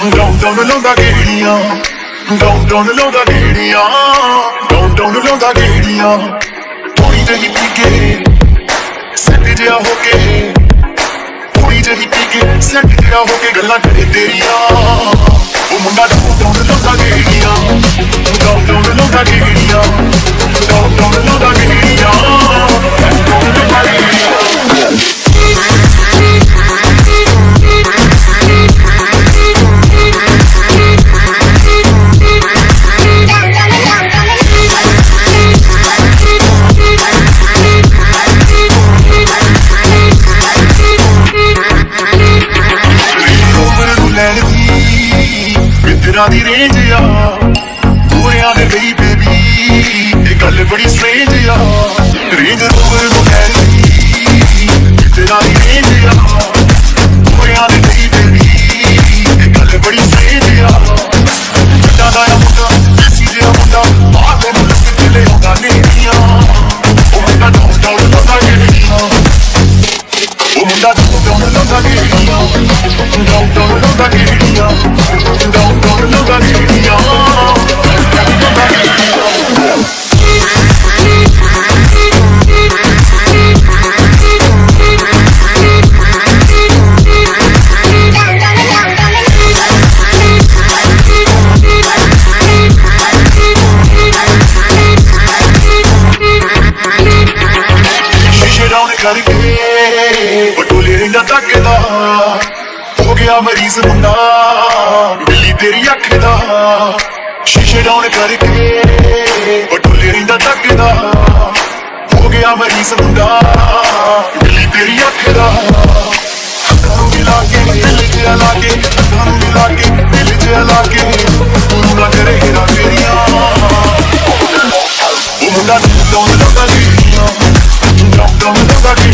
down ਲਾਉਂਦਾ ਗੇੜੀਆਂ down ਲਾਉਂਦਾ ਗੇੜੀਆਂ down ਲਾਉਂਦਾ ਗੇੜੀਆਂ ਥੋੜੀ ਜਿਹੀ ਪੀ ਕੇ ਸੈੱਟ ਜਿਹਾ ਹੋ ਕੇ ਥੋੜੀ ਜਿਹੀ ਪੀ ਕੇ ਸੈੱਟ ਜਿਹਾ ਹੋ ਕੇ ਗੱਲਾਂ ਕਰੇ ਤੇਰੀਆਂ ਉਹ ਮੁੰਡਾ ਡਾਊਨ ਲਾਉਂਦਾ ਗੇੜੀਆਂ ਡਾਊਨ ਲਾਉਂਦਾ ਗੇੜੀਆਂ ਡਾਊਨ ਲਾਉਂਦਾ ਗੇੜੀਆਂ ਡਾਊਨ ਲਾਉਂਦਾ ਗੇੜੀਆਂ ਮਿੱਤਰਾਂ ਦੀ ਰੇਂਜ ਆ ਪੂਰਿਆਂ ਦੇ ਲਈ ਬੇਬੀ ਇਹ ਗੱਲ ਬੜੀ ਸਟ੍ਰੇਂਜ ਆ ਰੇਂਜ ਰੋਵਰ ਨੂੰ ਕਹਿੰਦੀ ਮਿੱਤਰਾਂ ਦੀ ਰੇਂਜ ਆ ਪੂਰਿਆਂ ਦੇ ਲਈ ਬੇਬੀ ਇਹ ਗੱਲ ਬੜੀ ਸਟ੍ਰੇਂਜ ਆ ਵੱਡਾ ਦਾ ਮੁੰਡਾ ਦੇਸੀ ਜਿਹਾ ਮੁੰਡਾ ਆ ਤੈਨੂੰ ਲੱਗ ਕੇ ਲੈ ਆਉਂਦਾ ਨੇੜੀਆਂ ਉਹ ਮੁੰਡਾ ਡਾਊਨ ਲਾਉਂਦਾ ਗੇੜੀਆਂ ਉਹ ਮੁੰਡਾ ਡਾਊਨ ਲਾਉਂਦਾ ਗੇੜੀਆਂ ਡਾਊਨ ਲਾਉਂਦਾ ਗੇੜੀਆਂ ਡਾਊਨ ਲਾਉਂਦਾ ਗੇੜੀਆਂ ਸ਼ੀਸ਼ੇ ਡਾਊਨ ਕਰਕੇ ਬਟੋਲੇ ਰਹਿੰਦਾ ਤੱਕਦਾ ਹੋ ਗਿਆ ਮਰੀਜ਼ ਮੁੰਡਾ ਬਿੱਲੀ ਤੇਰੀ ਅੱਖ ਦਾ ਸ਼ੀਸ਼ੇ ਡਾਊਨ ਕਰਕੇ ਬਟੋਲੇ ਰਹਿੰਦਾ ਤੱਕਦਾ ਹੋ ਗਿਆ ਮਰੀਜ਼ ਮੁੰਡਾ ਬਿੱਲੀ ਤੇਰੀ ਅੱਖ ਦਾ ਅੱਖਾਂ ਨੂੰ ਮਿਲਾ ਕੇ ਦਿਲ ਜਿਹਾ ਲਾ ਕੇ ਅੱਖਾਂ ਨੂੰ ਮਿਲਾ ਕੇ ਦਿਲ ਜਿਹਾ ਲਾ ਕੇ ਤੂੰ ਨਾ ਕਰੇ ਹੀਰਾ ਤੇਰੀਆਂ ਉਹ ਮੁੰਡਾ ਡਾਊਨ ਲਾਉਂਦਾ ਗੇੜੀਆਂ ਡਾਊਨ ਲਾਉਂਦਾ ਗੇੜੀਆਂ